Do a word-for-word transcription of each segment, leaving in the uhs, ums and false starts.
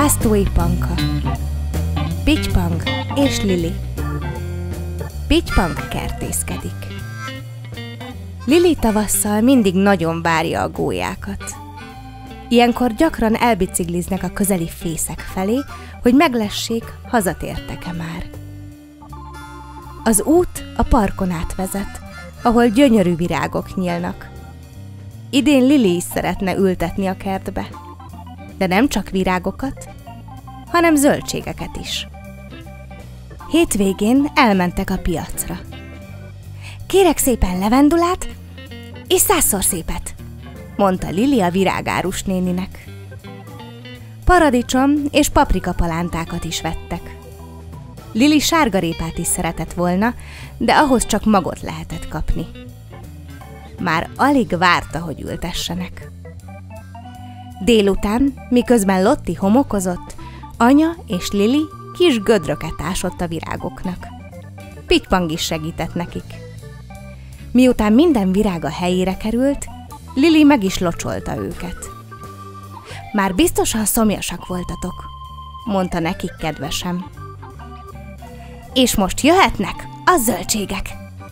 Pásztói Panka, Pitypang és Lili. Pitypang kertészkedik. Lili tavasszal mindig nagyon várja a gólyákat. Ilyenkor gyakran elbicikliznek a közeli fészek felé, hogy meglessék, hazatértek-e már. Az út a parkon átvezet, ahol gyönyörű virágok nyílnak. Idén Lili is szeretne ültetni a kertbe, de nem csak virágokat, hanem zöldségeket is. Hétvégén elmentek a piacra. Kérek szépen levendulát, és százszor szépet, mondta Lili a virágárus néninek. Paradicsom és paprikapalántákat is vettek. Lili sárgarépát is szeretett volna, de ahhoz csak magot lehetett kapni. Már alig várta, hogy ültessenek. Délután, miközben Lotti homokozott, anya és Lili kis gödröket ásott a virágoknak. Pitypang is segített nekik. Miután minden virág a helyére került, Lili meg is locsolta őket. Már biztosan szomjasak voltatok, mondta nekik kedvesen. És most jöhetnek a zöldségek.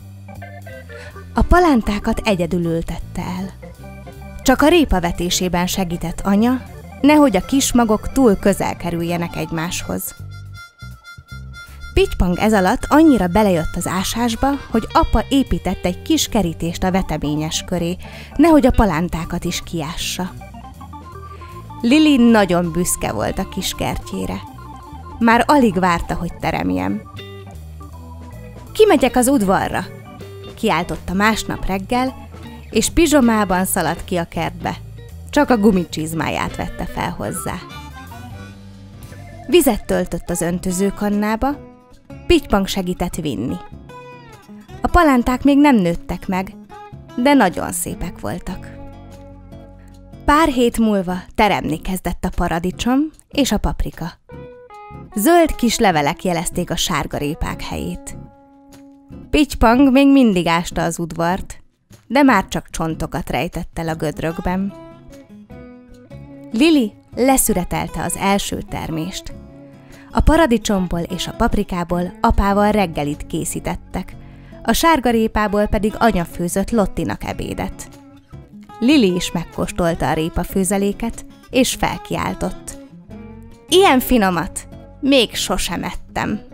A palántákat egyedül ültette el. Csak a répa vetésében segített anya, nehogy a kis magok túl közel kerüljenek egymáshoz. Pitypang ez alatt annyira belejött az ásásba, hogy apa épített egy kis kerítést a veteményes köré, nehogy a palántákat is kiássa. Lili nagyon büszke volt a kis kertjére. Már alig várta, hogy teremjen. Kimegyek az udvarra, kiáltotta másnap reggel, és pizsomában szaladt ki a kertbe. Csak a gumicsizmáját vette fel hozzá. Vizet töltött az öntözőkannába, Pitypang segített vinni. A palánták még nem nőttek meg, de nagyon szépek voltak. Pár hét múlva teremni kezdett a paradicsom és a paprika. Zöld kis levelek jelezték a sárgarépák helyét. Pitypang még mindig ásta az udvart, de már csak csontokat rejtett el a gödrökben. Lili leszüretelte az első termést. A paradicsomból és a paprikából apával reggelit készítettek, a sárgarépából pedig anya főzött Lottinak ebédet. Lili is megkóstolta a répafőzeléket, és felkiáltott. Ilyen finomat még sosem ettem.